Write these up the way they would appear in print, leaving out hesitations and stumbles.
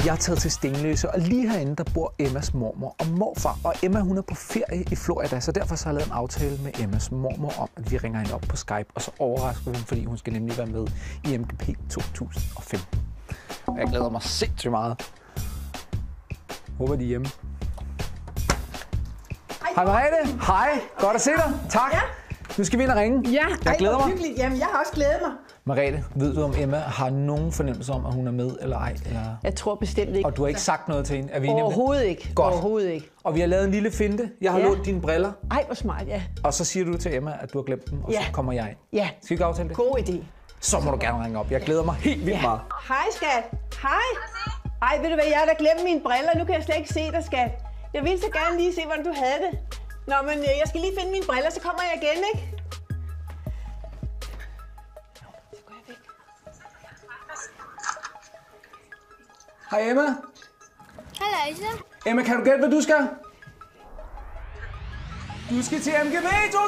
Jeg er taget til Stenløse, og lige herinde, der bor Emmas mormor og morfar. Og Emma, hun er på ferie i Florida, så derfor så har jeg lavet en aftale med Emmas mormor om, at vi ringer hende op på Skype, og så overrasker vi hende, fordi hun skal nemlig være med i MGP 2015. Og jeg glæder mig sindssygt meget. Håber, de er hjemme. Hej Merete. Hej. Godt at se dig. Tak. Ja. Nu skal vi ind og ringe. Ja, jeg glæder mig. Hyggeligt. Jamen, jeg har også glædet mig. Merete, ved du om Emma har nogen fornemmelse om, at hun er med eller ej? Eller? Jeg tror bestemt ikke. Og du har ikke sagt noget til hende? Er vi Overhovedet ikke. Godt. Overhovedet ikke. Og vi har lavet en lille finte. Jeg har lånt dine briller. Ej, hvor smart, ja. Og så siger du til Emma, at du har glemt dem, og så kommer jeg ind. Ja. Skal vi ikke aftale det? God idé. Så må du gerne ringe op. Jeg glæder mig helt vildt meget. Hej, skat. Hej. Ej, ved du hvad, jeg har da glemt mine briller. Nu kan jeg slet ikke se dig, skat. Jeg ville så gerne lige se, hvordan du havde det. Nå, men jeg skal lige finde mine briller, så kommer jeg igen, ikke? Hej Emma. Hej Lisa. Emma, kan du gætte, hvad du skal? Du skal til MGP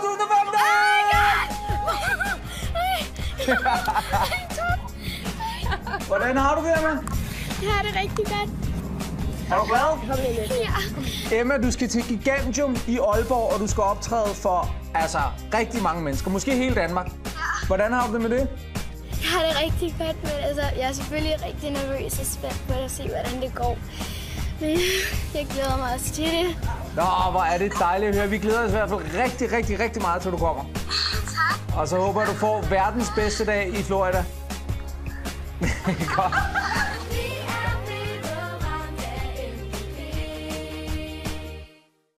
2015! Hvordan har du det, Emma? Jeg har det rigtig godt. Er du glad? Ja. Emma, du skal til Gigantium i Aalborg, og du skal optræde for rigtig mange mennesker. Måske hele Danmark. Hvordan har du det med det? Jeg har det rigtig godt, men jeg er selvfølgelig rigtig nervøs og spændt på at se, hvordan det går. Men jeg glæder mig også til det. Nå, hvor er det dejligt at høre. Vi glæder os i hvert fald rigtig meget til, du kommer. Tak. Og så håber jeg, du får verdens bedste dag i Florida. Godt.